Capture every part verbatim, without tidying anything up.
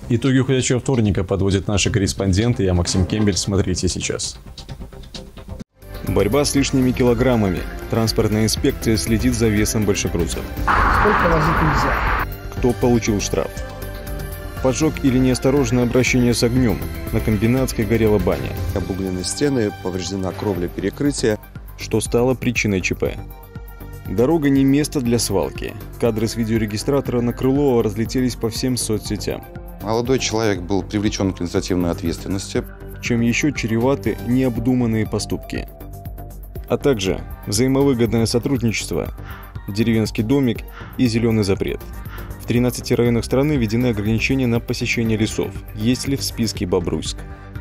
Итоги уходящего вторника подводят наши корреспонденты. Я Максим Кембель. Смотрите сейчас. Борьба с лишними килограммами. Транспортная инспекция следит за весом большегрузов. Сколько возить нельзя? Кто получил штраф? Поджог или неосторожное обращение с огнем. На Комбинатской горела баня. Обуглены стены, повреждена кровля перекрытия. Что стало причиной ЧП? Дорога не место для свалки. Кадры с видеорегистратора на Крылова разлетелись по всем соцсетям. Молодой человек был привлечен к административной ответственности. Чем еще чреваты необдуманные поступки. А также взаимовыгодное сотрудничество, деревенский домик и зеленый запрет. В тринадцати районах страны введены ограничения на посещение лесов. Есть ли в списке Бобруйск?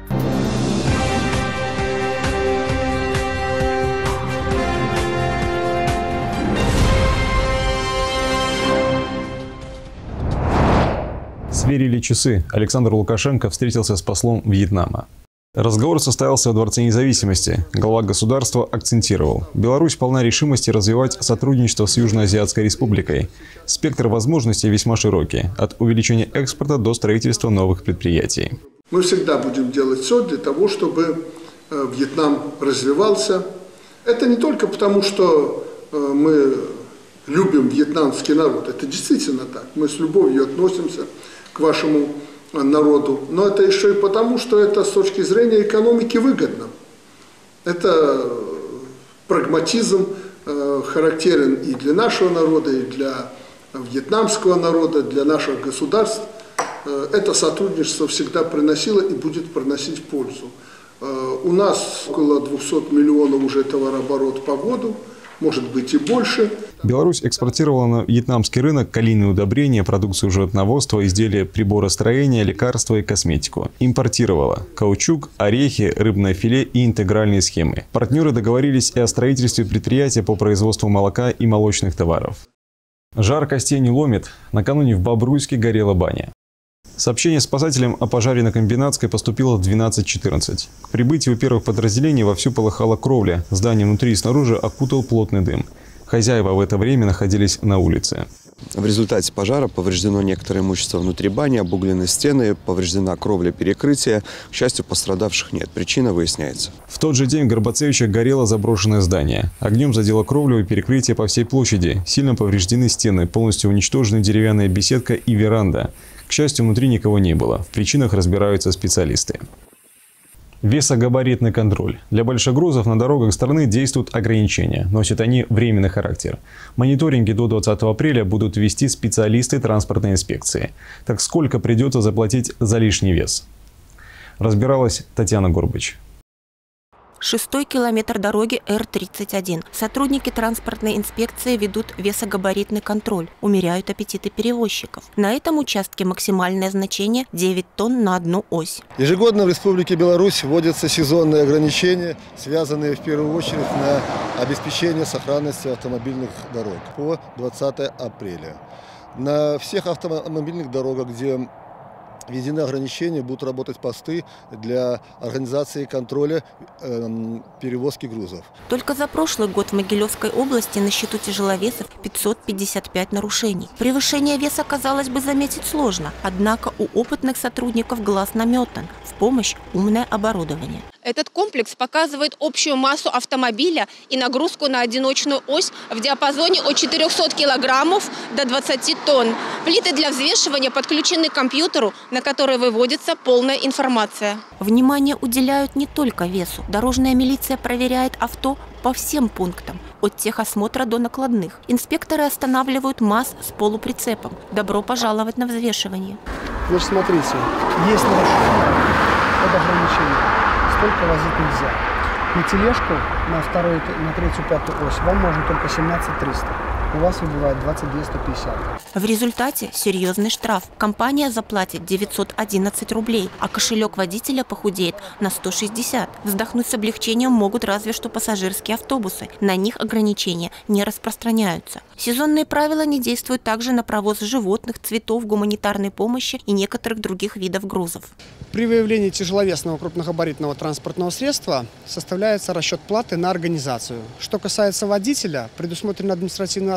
Сверили часы. Александр Лукашенко встретился с послом Вьетнама. Разговор состоялся во Дворце независимости. Глава государства акцентировал: Беларусь полна решимости развивать сотрудничество с Южноазиатской республикой. Спектр возможностей весьма широкий, от увеличения экспорта до строительства новых предприятий. Мы всегда будем делать все для того, чтобы Вьетнам развивался. Это не только потому, что мы любим вьетнамский народ. Это действительно так. Мы с любовью относимся к вашему народу. Но это еще и потому, что это с точки зрения экономики выгодно. Это прагматизм э, характерен и для нашего народа, и для вьетнамского народа, для наших государств. Э, это сотрудничество всегда приносило и будет приносить пользу. Э, у нас около двухсот миллионов уже товарооборот по году. Может быть и больше. Беларусь экспортировала на вьетнамский рынок калийные удобрения, продукцию животноводства, изделия приборостроения, лекарства и косметику. Импортировала каучук, орехи, рыбное филе и интегральные схемы. Партнеры договорились и о строительстве предприятия по производству молока и молочных товаров. Жар костей не ломит. Накануне в Бобруйске горела баня. Сообщение спасателям о пожаре на Комбинатской поступило в двенадцать четырнадцать. К прибытию первых подразделений вовсю полыхала кровля. Здание внутри и снаружи окутал плотный дым. Хозяева в это время находились на улице. В результате пожара повреждено некоторое имущество внутри бани, обуглены стены, повреждена кровля перекрытия. К счастью, пострадавших нет. Причина выясняется. В тот же день в Горбацевичах горело заброшенное здание. Огнем задело кровлю и перекрытие по всей площади. Сильно повреждены стены, полностью уничтожены деревянная беседка и веранда. К счастью, внутри никого не было. В причинах разбираются специалисты. Весогабаритный контроль. Для большегрузов на дорогах страны действуют ограничения. Носят они временный характер. Мониторинги до двадцатого апреля будут вести специалисты транспортной инспекции. Так сколько придется заплатить за лишний вес? Разбиралась Татьяна Горбач. Шестой километр дороги Р тридцать один. Сотрудники транспортной инспекции ведут весогабаритный контроль, умеряют аппетиты перевозчиков. На этом участке максимальное значение девять тонн на одну ось. Ежегодно в Республике Беларусь вводятся сезонные ограничения, связанные в первую очередь на обеспечение сохранности автомобильных дорог по двадцатое апреля. На всех автомобильных дорогах, где введены ограничения, будут работать посты для организации и контроля э, перевозки грузов. Только за прошлый год в Могилевской области на счету тяжеловесов пятьсот пятьдесят пять нарушений. Превышение веса, казалось бы, заметить сложно, однако у опытных сотрудников глаз наметан. В помощь умное оборудование. Этот комплекс показывает общую массу автомобиля и нагрузку на одиночную ось в диапазоне от четырёхсот килограммов до двадцати тонн. Плиты для взвешивания подключены к компьютеру, на который выводится полная информация. Внимание уделяют не только весу. Дорожная милиция проверяет авто по всем пунктам, от техосмотра до накладных. Инспекторы останавливают МАЗ с полуприцепом. Добро пожаловать на взвешивание. Значит, смотрите, есть нарушение, это ограничение. Столько возить нельзя. На тележку, на вторую, на третью, пятую ось вам можно только семнадцать триста. У вас выбивает двадцать две сто пятьдесят. В результате серьезный штраф. Компания заплатит девятьсот одиннадцать рублей, а кошелек водителя похудеет на сто шестьдесят. Вздохнуть с облегчением могут разве что пассажирские автобусы. На них ограничения не распространяются. Сезонные правила не действуют также на провоз животных, цветов, гуманитарной помощи и некоторых других видов грузов. При выявлении тяжеловесного крупногабаритного транспортного средства составляется расчет платы на организацию. Что касается водителя, предусмотрена административная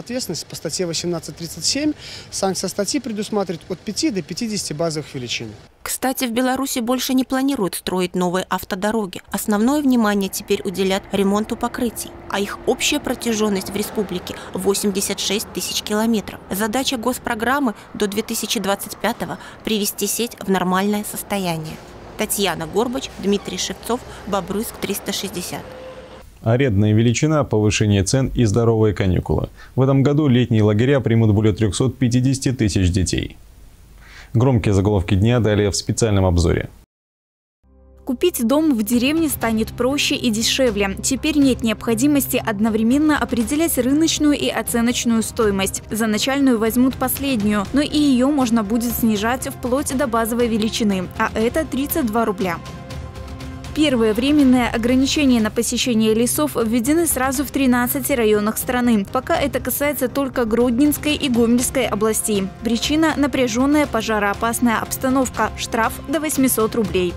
ответственность по статье восемнадцать тридцать семь. Санкция статьи предусматривает от пяти до пятидесяти базовых величин. Кстати, в Беларуси больше не планируют строить новые автодороги. Основное внимание теперь уделят ремонту покрытий, а их общая протяженность в республике – восемьдесят шесть тысяч километров. Задача госпрограммы до две тысячи двадцать пятого – привести сеть в нормальное состояние. Татьяна Горбач, Дмитрий Шевцов, Бобруйск триста шестьдесят. Арендная величина, повышение цен и здоровые каникулы. В этом году летние лагеря примут более трёхсот пятидесяти тысяч детей. Громкие заголовки дня далее в специальном обзоре. Купить дом в деревне станет проще и дешевле. Теперь нет необходимости одновременно определять рыночную и оценочную стоимость. За начальную возьмут последнюю, но и ее можно будет снижать вплоть до базовой величины, а это тридцать два рубля. Первые временные ограничения на посещение лесов введены сразу в тринадцати районах страны. Пока это касается только Гродненской и Гомельской областей. Причина – напряженная пожароопасная обстановка. Штраф до восьмисот рублей.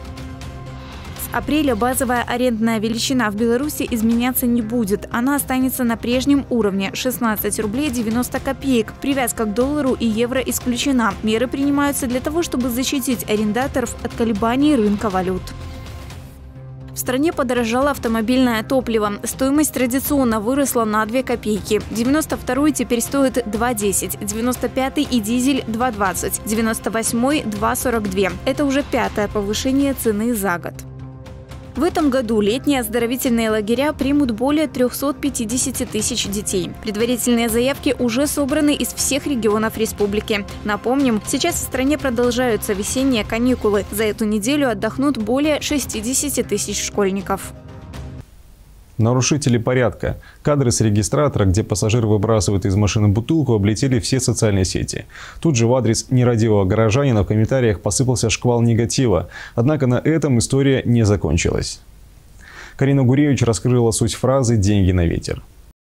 С апреля базовая арендная величина в Беларуси изменяться не будет. Она останется на прежнем уровне – шестнадцать рублей девяносто копеек. Привязка к доллару и евро исключена. Меры принимаются для того, чтобы защитить арендаторов от колебаний рынка валют. В стране подорожало автомобильное топливо. Стоимость традиционно выросла на две копейки. девяносто второй теперь стоит два десять, девяносто пятый и дизель два двадцать, девяносто восьмой два сорок два. Это уже пятое повышение цены за год. В этом году летние оздоровительные лагеря примут более трёхсот пятидесяти тысяч детей. Предварительные заявки уже собраны из всех регионов республики. Напомним, сейчас в стране продолжаются весенние каникулы. За эту неделю отдохнут более шестидесяти тысяч школьников. Нарушители порядка. Кадры с регистратора, где пассажир выбрасывает из машины бутылку, облетели все социальные сети. Тут же в адрес нерадивого горожанина в комментариях посыпался шквал негатива. Однако на этом история не закончилась. Карина Гуревич раскрыла суть фразы «деньги на ветер».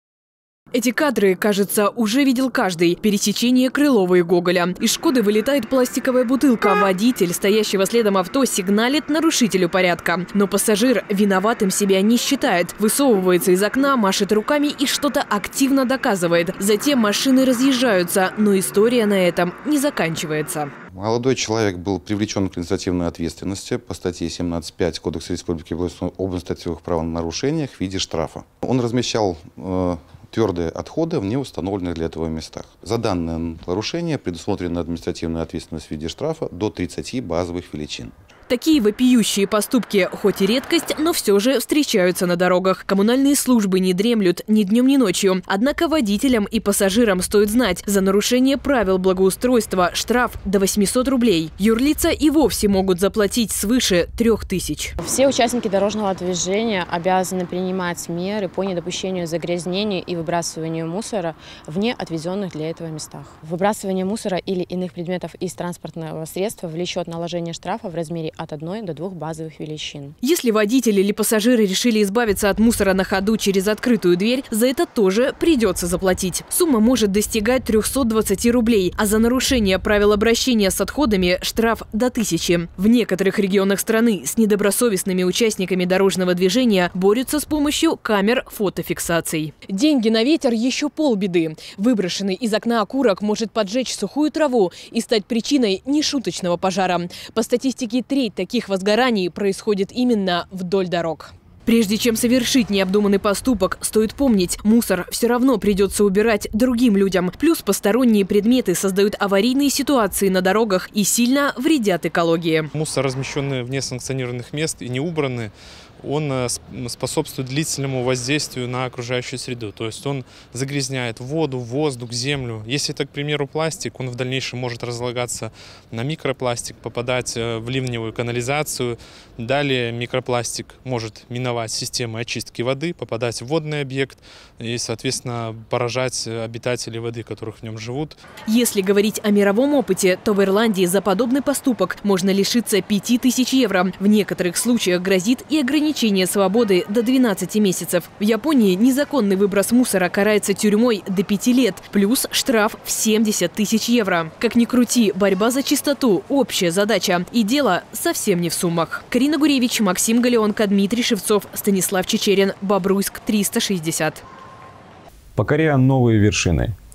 Эти кадры, кажется, уже видел каждый. Пересечение Крылова и Гоголя. Из «Шкоды» вылетает пластиковая бутылка. Водитель, стоящего следом авто, сигналит нарушителю порядка. Но пассажир виноватым себя не считает. Высовывается из окна, машет руками и что-то активно доказывает. Затем машины разъезжаются. Но история на этом не заканчивается. Молодой человек был привлечен к административной ответственности по статье семнадцать пять Кодекса Республики об административных правонарушениях в виде штрафа. Он размещал э, твердые отходы в неустановленных для этого местах. За данное нарушение предусмотрена административная ответственность в виде штрафа до тридцати базовых величин. Такие вопиющие поступки, хоть и редкость, но все же встречаются на дорогах. Коммунальные службы не дремлют ни днем, ни ночью. Однако водителям и пассажирам стоит знать, за нарушение правил благоустройства штраф до восьмисот рублей. Юрлица и вовсе могут заплатить свыше трёх тысяч. Все участники дорожного движения обязаны принимать меры по недопущению загрязнения и выбрасыванию мусора вне отведенных для этого местах. Выбрасывание мусора или иных предметов из транспортного средства влечет наложение штрафа в размере от одной до двух базовых величин. Если водители или пассажиры решили избавиться от мусора на ходу через открытую дверь, за это тоже придется заплатить. Сумма может достигать трёхсот двадцати рублей, а за нарушение правил обращения с отходами штраф до тысячи. В некоторых регионах страны с недобросовестными участниками дорожного движения борются с помощью камер фотофиксаций. Деньги на ветер еще полбеды. Выброшенный из окна окурок может поджечь сухую траву и стать причиной нешуточного пожара. По статистике, треть таких возгораний происходит именно вдоль дорог. Прежде чем совершить необдуманный поступок, стоит помнить, мусор все равно придется убирать другим людям. Плюс посторонние предметы создают аварийные ситуации на дорогах и сильно вредят экологии. Мусор, размещенный вне санкционированных мест и не убранный, он способствует длительному воздействию на окружающую среду. То есть он загрязняет воду, воздух, землю. Если это, к примеру, пластик, он в дальнейшем может разлагаться на микропластик, попадать в ливневую канализацию. Далее микропластик может миновать системы очистки воды, попадать в водный объект и, соответственно, поражать обитателей воды, которых в нем живут. Если говорить о мировом опыте, то в Ирландии за подобный поступок можно лишиться пяти тысяч евро. В некоторых случаях грозит и ограничение свободы до двенадцати месяцев. В Японии незаконный выброс мусора карается тюрьмой до пяти лет, плюс штраф в семьдесят тысяч евро. Как ни крути, борьба за чистоту – общая задача. И дело совсем не в суммах. Карина Гуревич, Максим Галеонко, Дмитрий Шевцов, Станислав Чечерин, Бобруйск триста шестьдесят. Покоряя новые вершины.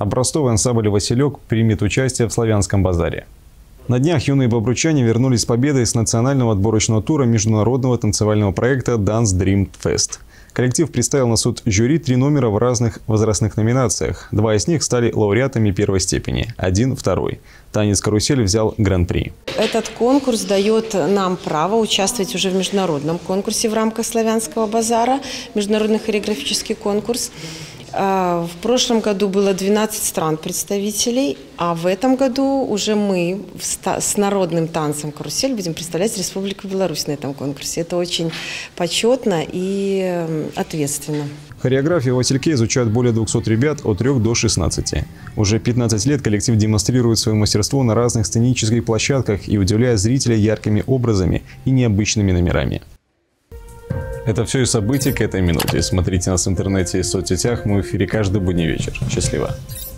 Образцовый ансамбль «Василек» примет участие в славянском базаре. На днях юные бобручане вернулись с победой с национального отборочного тура международного танцевального проекта Dance Dream Fest. Коллектив представил на суд жюри три номера в разных возрастных номинациях. Два из них стали лауреатами первой степени, один – второй. Танец «Карусель» взял гран-при. Этот конкурс дает нам право участвовать уже в международном конкурсе в рамках славянского базара, международный хореографический конкурс. В прошлом году было двенадцать стран представителей, а в этом году уже мы с народным танцем «Карусель» будем представлять Республику Беларусь на этом конкурсе. Это очень почетно и ответственно. Хореографию в «Васильке» изучают более двухсот ребят от трёх до шестнадцати. Уже пятнадцать лет коллектив демонстрирует свое мастерство на разных сценических площадках и удивляет зрителей яркими образами и необычными номерами. Это все и события к этой минуте. Смотрите нас в интернете и соцсетях. Мы в эфире каждый будний вечер. Счастливо!